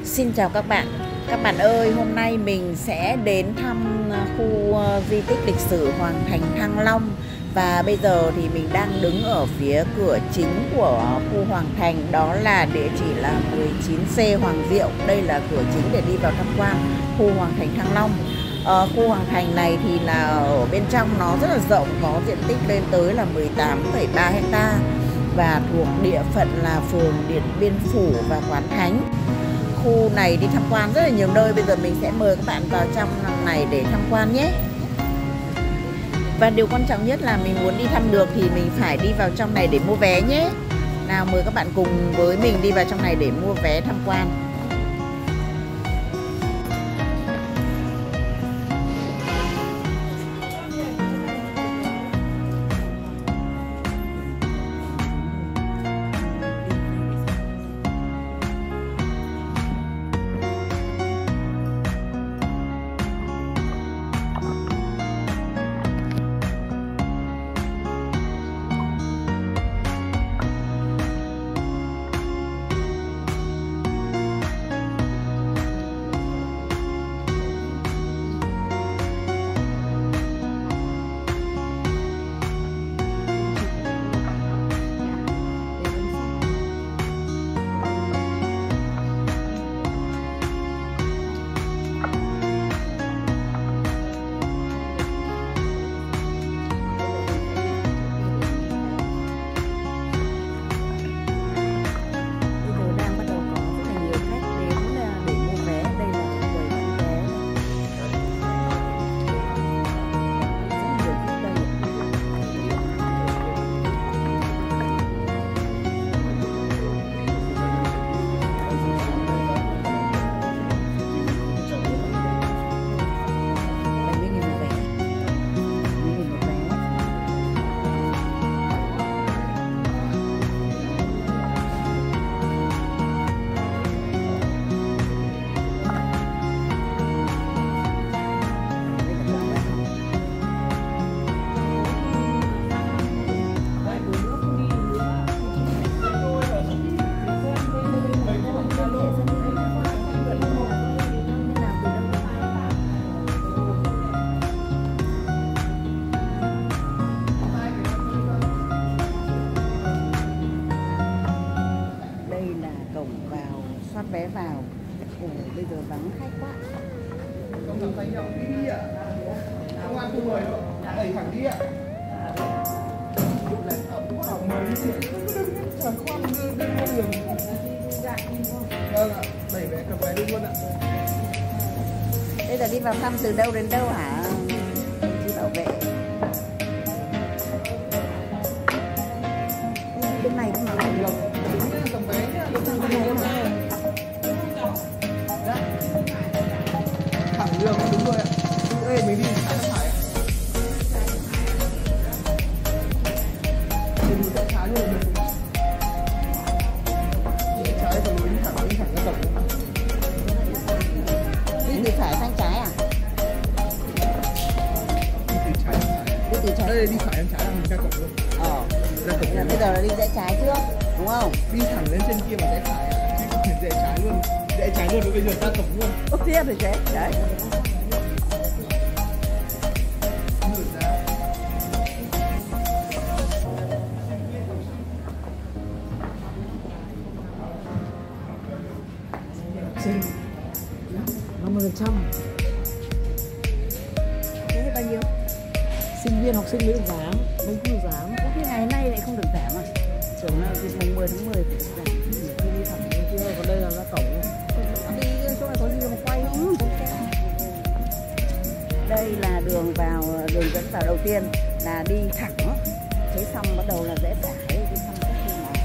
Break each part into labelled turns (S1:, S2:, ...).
S1: Xin chào các bạn. Các bạn ơi, hôm nay mình sẽ đến thăm khu di tích lịch sử Hoàng Thành Thăng Long. Và bây giờ thì mình đang đứng ở phía cửa chính của khu Hoàng Thành. Đó là địa chỉ là 19C Hoàng Diệu. Đây là cửa chính để đi vào tham quan khu Hoàng Thành Thăng Long. Khu Hoàng Thành này thì là ở bên trong nó rất là rộng, có diện tích lên tới là 18,3 hecta và thuộc địa phận là phường Điện Biên Phủ và Quán Thánh. Khu này đi tham quan rất là nhiều nơi. Bây giờ mình sẽ mời các bạn vào trong này để tham quan nhé. Và điều quan trọng nhất là mình muốn đi thăm được thì mình phải đi vào trong này để mua vé nhé. Nào, mời các bạn cùng với mình đi vào trong này để mua vé tham quan. Soát vé vào. Bây giờ vắng khách quá.
S2: Không làm tay nhau đi ạ. Không ăn không mời đâu. Đẩy thẳng đi ạ. Mời đi chị. Chẳng khoan đi qua đường. Vâng ạ. Đẩy vé cầm vé đi luôn ạ.
S1: Đây là đi vào thăm từ đâu đến đâu hả chị bảo vệ? Bên này cũng là
S2: cầm vé nhá. Thẳng đường đúng rồi ạ. Đây mình đi trái phải. Mình đi trái luôn được. Đi trái rồi đi thẳng ra cổng.
S1: Đi từ phải sang trái à?
S2: Đi từ trái sang phải.
S1: Đi từ trái.
S2: Đây đi phải sang trái là mình ra cổng luôn. Ra cổng
S1: là bây giờ là đi rẽ trái trước, đúng không?
S2: Đi thẳng lên trên kia mà rẽ phải ạ. Chứ không thể rẽ trái luôn. Rẽ trái luôn bây giờ ra cổng luôn.
S1: Tiếp rồi chứ. Đấy. Sinh 50%. Thế hết bao nhiêu?
S2: Sinh viên học sinh mới được giảm, mới không được giảm.
S1: Có khi ngày nay lại không được giảm à? Tưởng là mùng 10 tháng 10 phải được giảm.
S2: Khi đi thẳng lên kia, còn đây là ra cổng.
S1: Đi chỗ này có gì mà quay không? Đây là đường dẫn vào đầu tiên là đi thẳng. Thế xong bắt đầu là rẽ phải đi thăm các khu nào.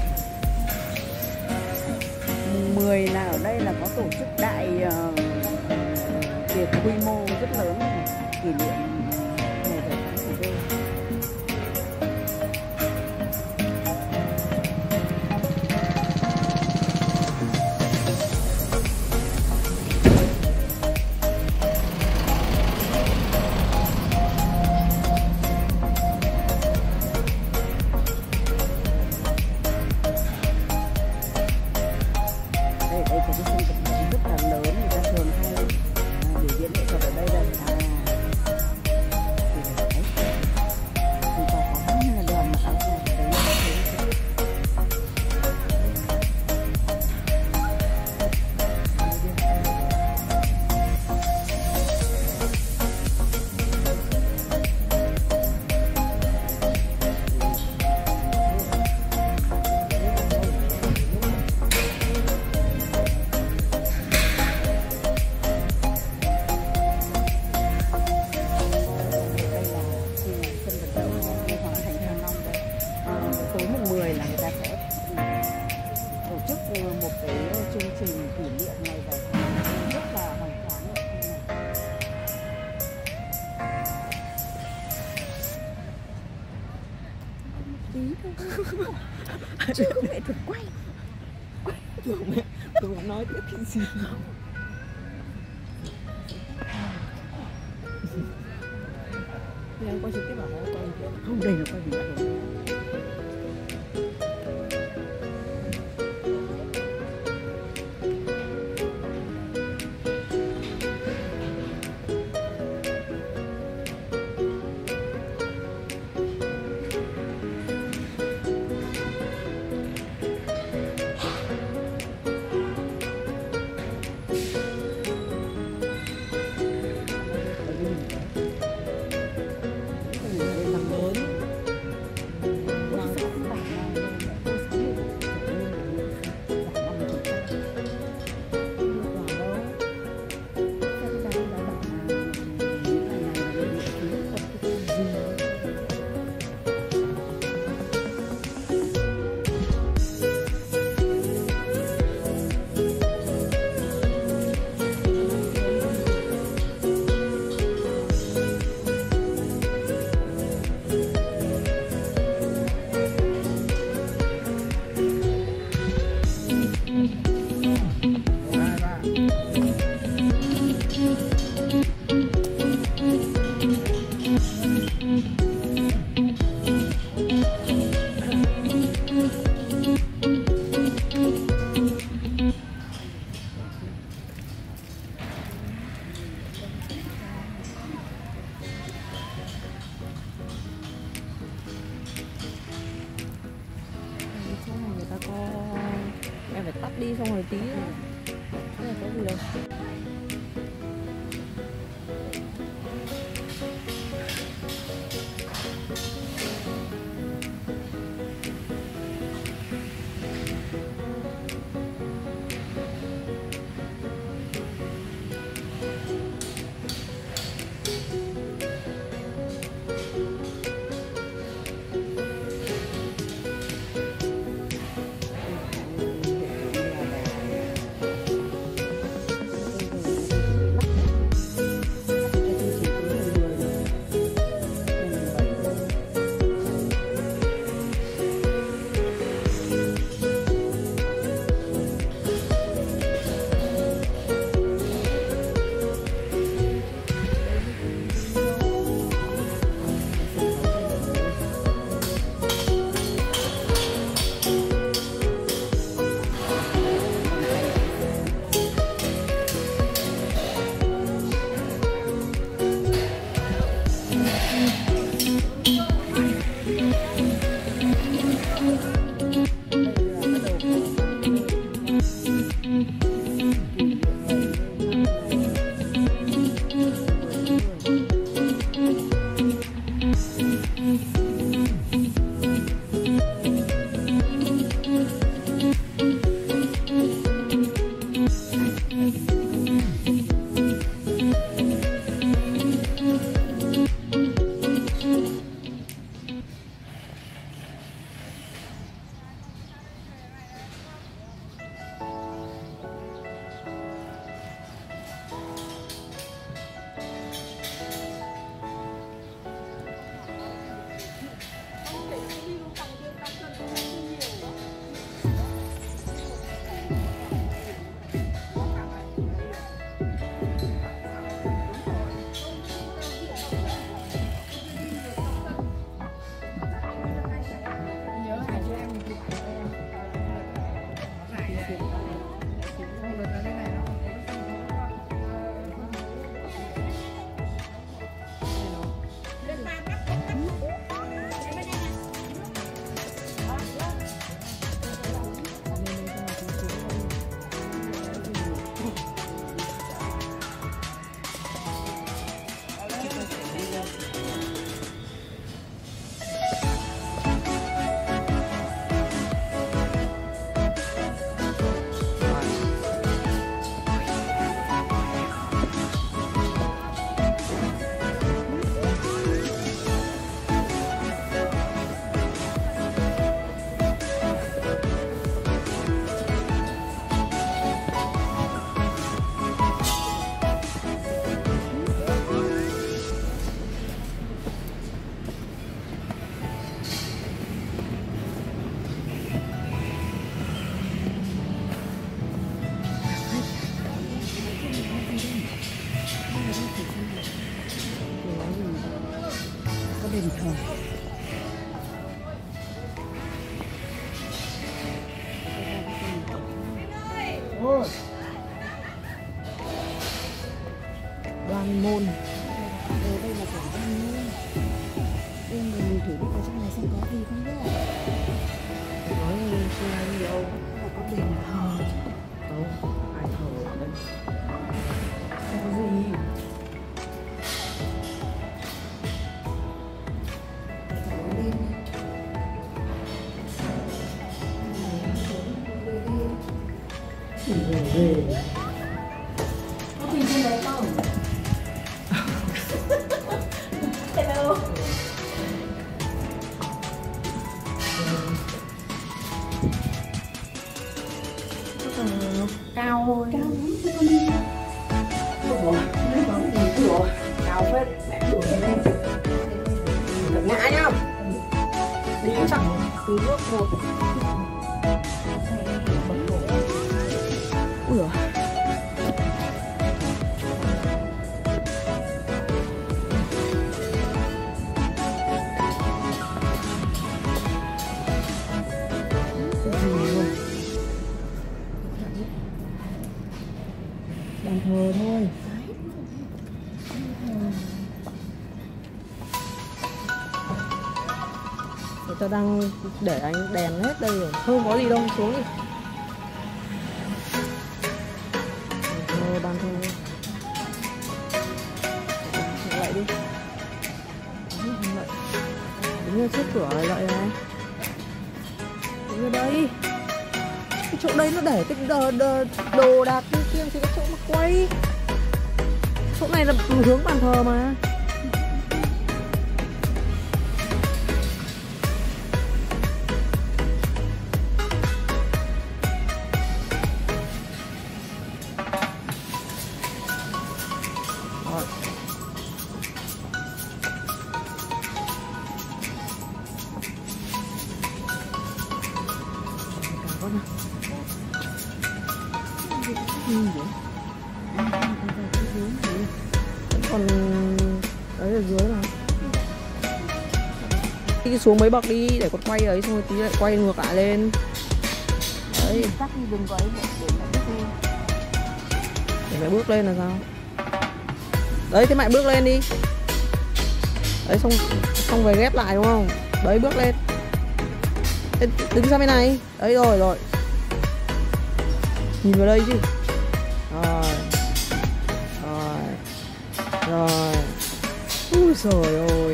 S1: Mùng 10 là ở đây là có tổ chức đại tiệc quy mô rất lớn kỷ niệm ngày giải phóng thủ đô. chứ không nghệ thuật quay.
S2: Mẹ, tôi muốn nói tiếp cái gì. Thì em quay trực tiếp bảo nó quay gì?
S1: Không, đây là quay bình thường.
S2: Em phải tắt đi xong rồi tí nữa. Thế là có gì đâu. Ôi,
S1: Đoan Môn. Đây là cổng Đoan Môn. Mình thử đi vào trong này xem có gì không nhé.
S2: nói xe đi đâu?
S1: Có đền thờ.
S2: Không, ai thờ ở đây?
S1: Không có gì.
S2: Về.
S1: Có gì trên đấy không? Hello. Cao thôi. Cao lắm chứ con đi. Cao phết. Mẹ đuổi lên. Đừng ngã nhá. Đi chắc từ bước một. Ui giời. Bàn thờ thôi. Người ta đang để ánh đèn hết đây rồi. Không có gì đâu, xuống đi. Bàn thờ. Lại đi. Đứng ở trước cửa lại này. Đứng ở đây. Cái chỗ đây nó để cái đồ đạc kia thì cái chỗ mà quay. Chỗ này là hướng bàn thờ mà. Rồi. Con nào. Còn đấy ở dưới mà. Đi xuống mấy bậc đi để con quay ấy xong rồi tí lại quay ngược lại lên. Đấy. Chắc đi đừng có ấy để mẹ bước lên. Để mẹ bước lên là sao? Đấy thế mẹ bước lên đi. Đấy xong về ghép lại đúng không? Đấy bước lên. Thế, đứng sang bên này. Đấy rồi. Nhìn vào đây chứ. Rồi. Úi trời ơi.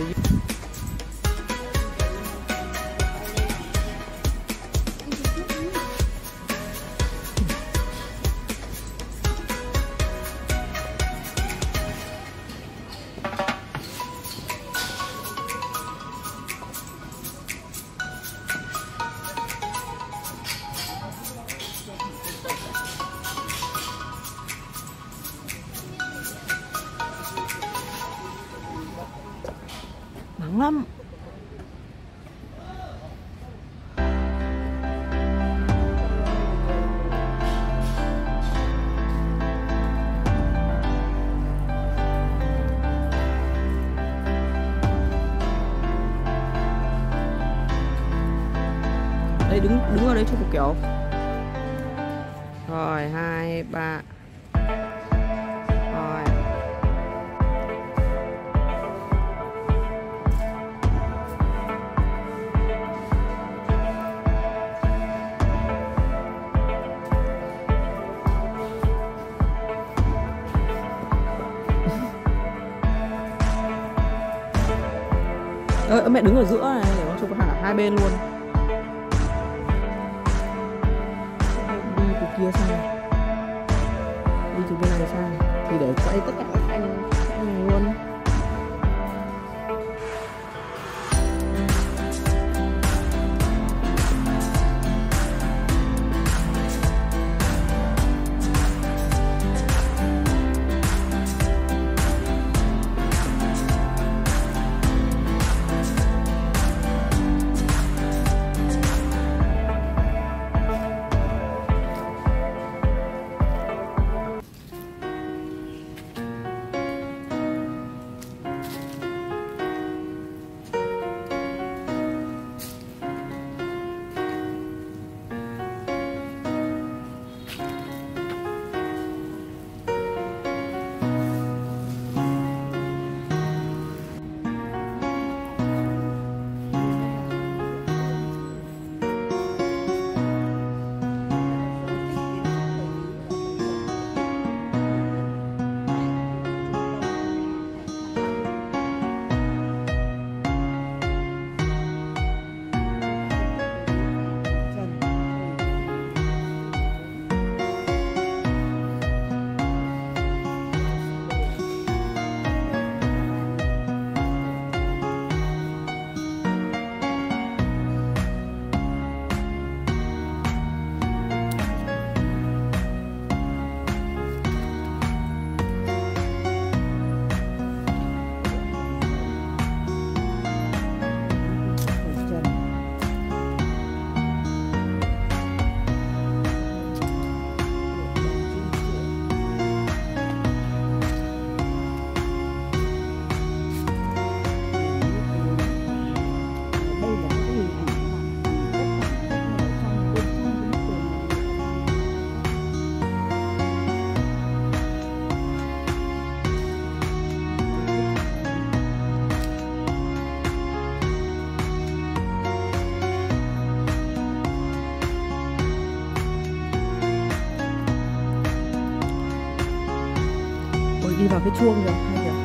S1: Nắng lắm. Đây đứng ở đây chụp một kiểu. Rồi 2, 3. Rồi. Mẹ đứng ở giữa này để con chụp hẳn hai bên luôn. Đi từ kia sang, đi từ bên này sang thì để quay tất cả các anh này luôn.
S3: đi vào cái chuông rồi, hay rồi.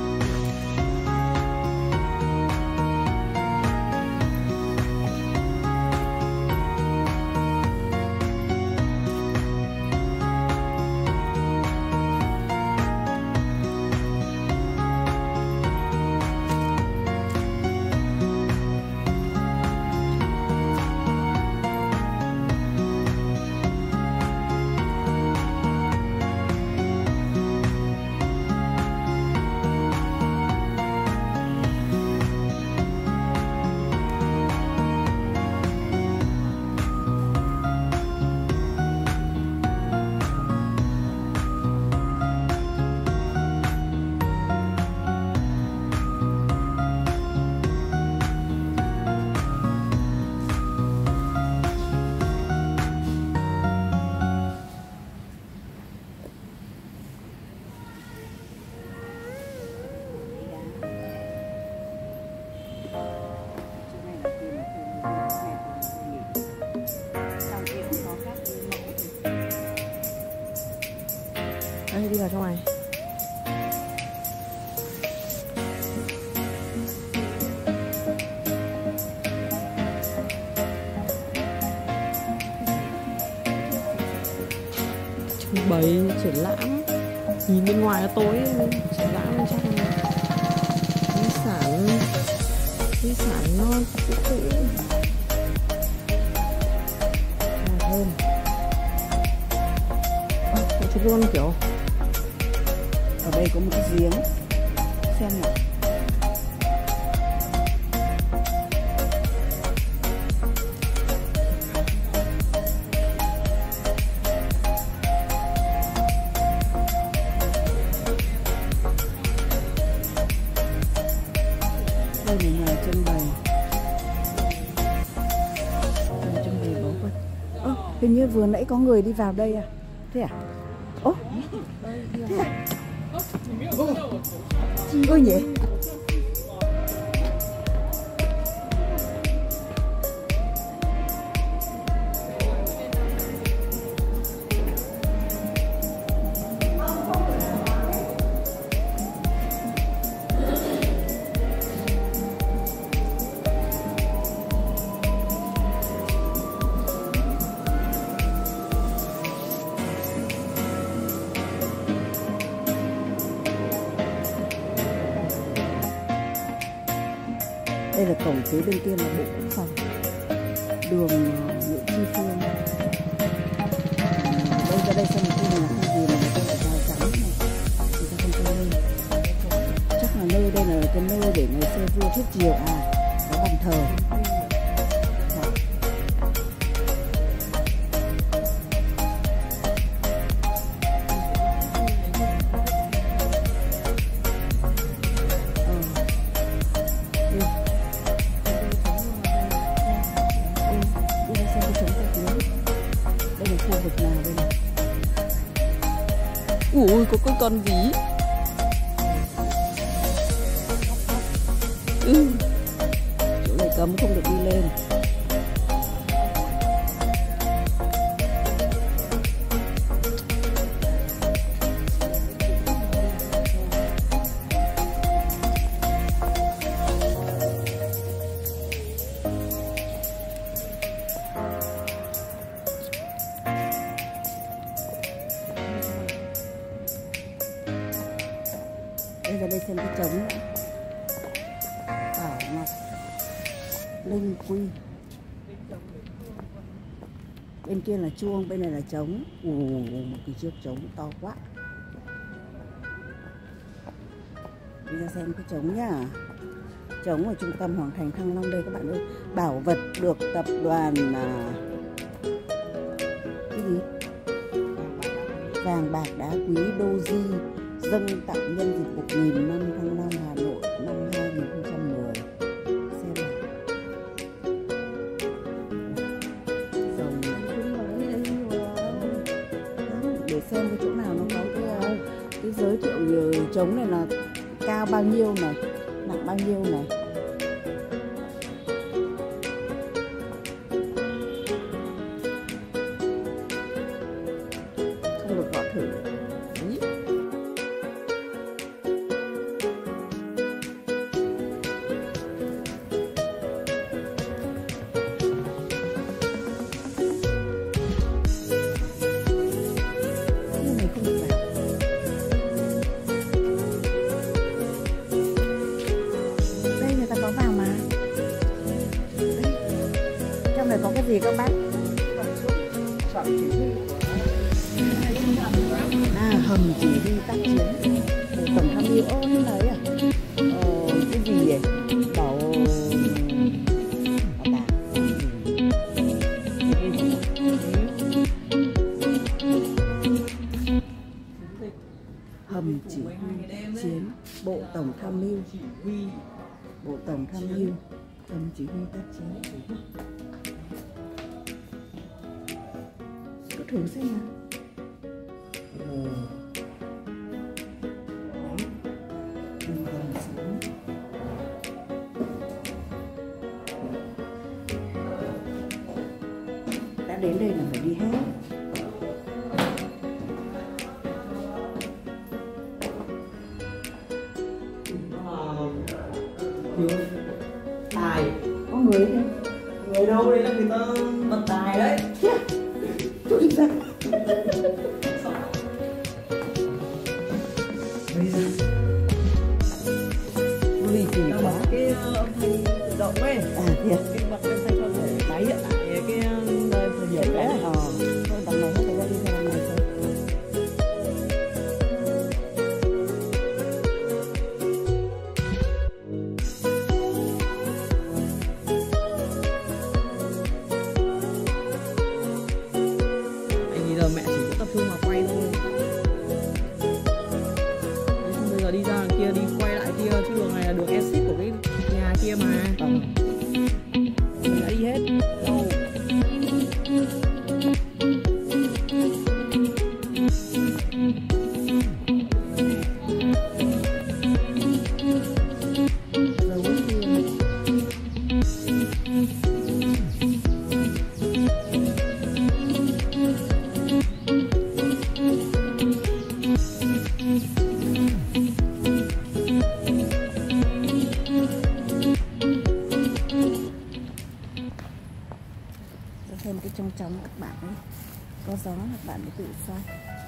S3: Đây, đi vào trong này. Trưng bày triển lãm, nhìn bên ngoài nó tối, triển lãm bên trong này di sản nó cũ hơn. Chụp luôn kiểu
S1: ở đây có một cái giếng, xem nào. Đây là nhà trưng bày, báu vật. Hình như vừa nãy có người đi vào đây à? Thế à? Thế à? Ôi nhỉ? Đây là cổng, phía bên kia là Bộ Quốc phòng, đường Nguyễn Tri Phương. Đây ra đây xem một khu này là khu gì mà người ta lại rào chắn này, người ta không cho lên. Chắc là nơi đây là cái nơi để ngày xưa vua Thiết Diều có bàn thờ.
S3: Ui, có con ví.
S1: Chỗ này cấm không được đi lên. Đây ra đây xem cái trống nữa. Bảo Ngọc Linh Quy. Bên kia là chuông, bên này là trống. Một cái chiếc trống to quá. Đi ra xem cái trống nhá. Trống ở trung tâm Hoàng Thành Thăng Long đây các bạn ơi. Bảo vật được tập đoàn cái gì? Vàng bạc đá quý Doji dâng tặng nhân dịp 1000 năm Thăng Long Hà Nội năm 2010. Xem nào. Để xem cái chỗ nào nó có cái giới thiệu trống này là cao bao nhiêu này, nặng bao nhiêu này. Không được gõ thử. gì các bác?
S2: Soạn chỉ huy
S1: Hầm chỉ huy tác chiến của tổng tham mưu. Như đấy à? Cái gì vậy? Bảo tàng hầm chỉ huy tác chiến bộ tổng tham mưu, bộ tổng tham mưu, hầm chỉ huy tác chiến. Cứ thử xem nào. Đã đến đây là phải đi hết.
S3: Tài.
S1: Có người thế?
S3: Người đâu, đây là người ta bật tài đấy.
S1: Tôi ra. Ui kỳ quá.
S3: Cái âm thanh tự động ấy.
S1: Thiệt.
S3: Cái bật lên thanh cho để tái hiện lại cái thời điểm đấy.
S1: Thôi đằng này hết thời gian đi ra đằng này thôi.
S3: Giờ mẹ chỉ có tập trung vào quay thôi. Bây giờ đi ra đằng kia, đi quay lại kia, chứ đường này là đường exit của cái nhà kia mà. Mình đã đi hết đâu.
S1: Thêm cái trong các bạn ấy, có gió các bạn mới tự xoay.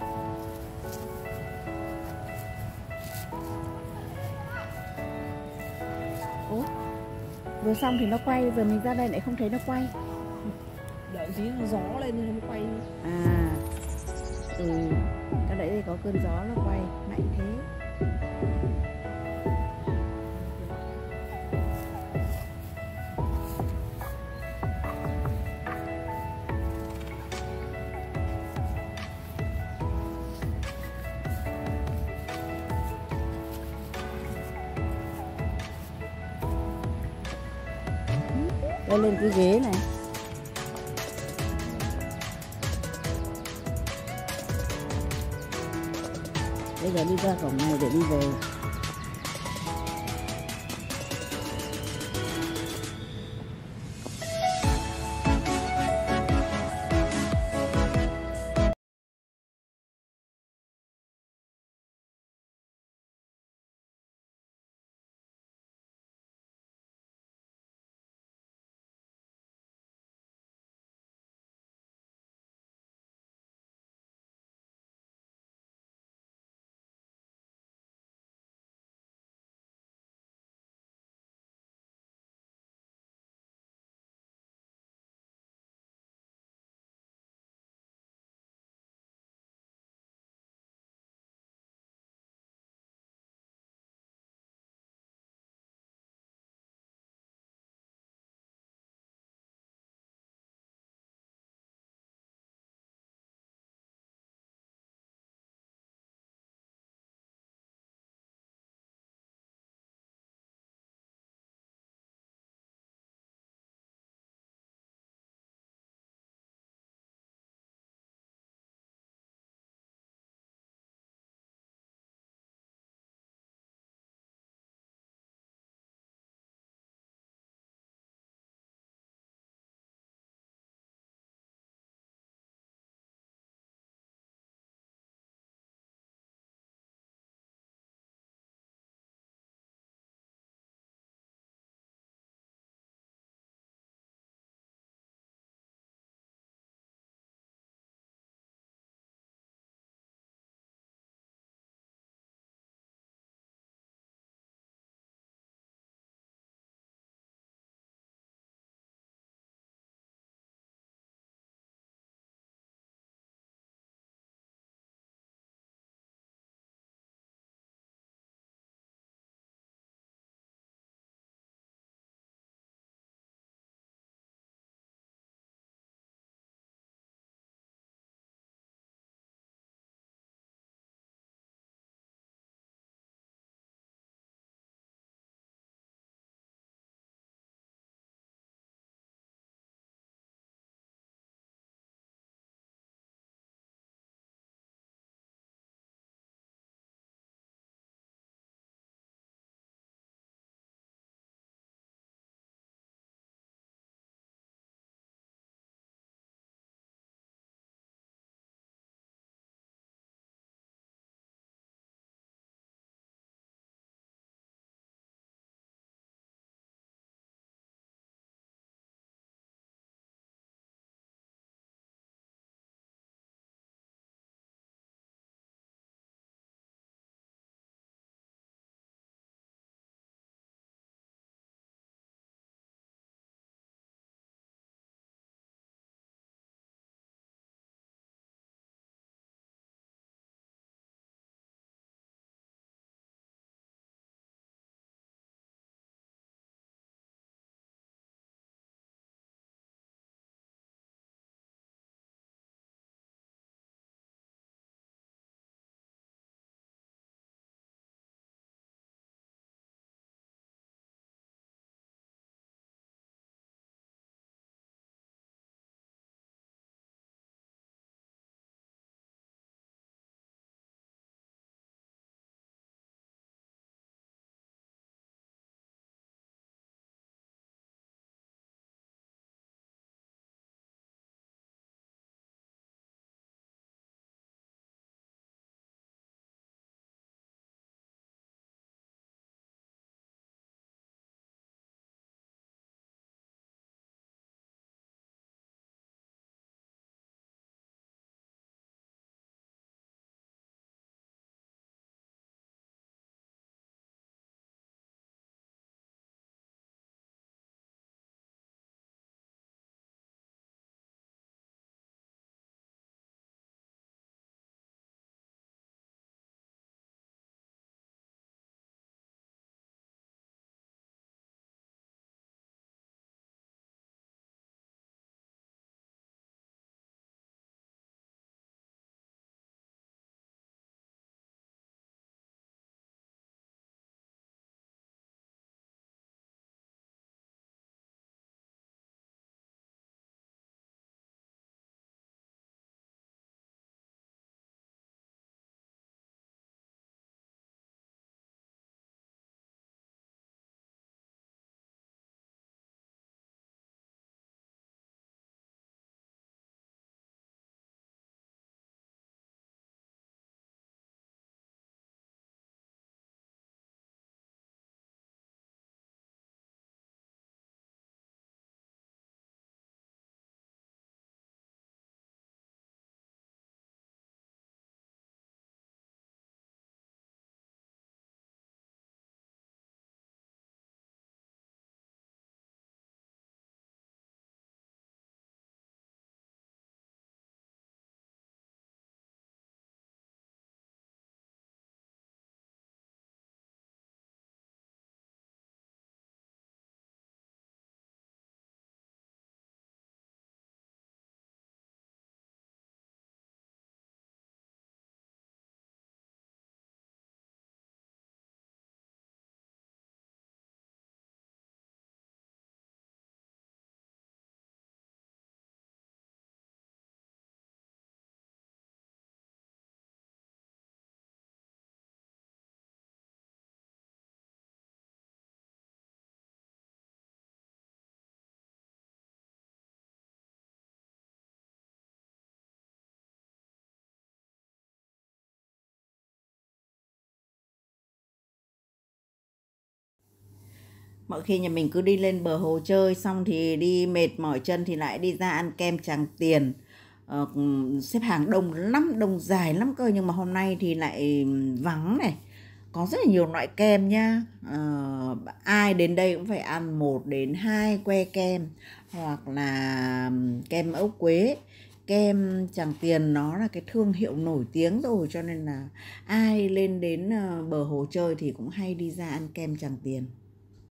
S1: Ủa, vừa xong thì nó quay, vừa mình ra đây lại không thấy nó quay.
S3: Đợi tí nó gió lên thì nó quay.
S1: Cái đấy thì có cơn gió nó quay mạnh thế. Đây lên cái ghế này. Bây giờ đi ra cổng này để đi về. Mọi khi nhà mình cứ đi lên bờ hồ chơi xong thì đi mệt mỏi chân thì lại đi ra ăn kem Tràng Tiền. Xếp hàng đông lắm, đông dài lắm cơ, nhưng mà hôm nay thì lại vắng này. Có rất là nhiều loại kem nhá. Ai đến đây cũng phải ăn 1 đến 2 que kem, hoặc là kem ốc quế. Kem Tràng Tiền nó là cái thương hiệu nổi tiếng rồi, cho nên là ai lên đến bờ hồ chơi thì cũng hay đi ra ăn kem Tràng Tiền.